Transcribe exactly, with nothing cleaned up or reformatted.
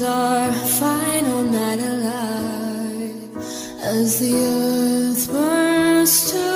our final night alive as the earth burns to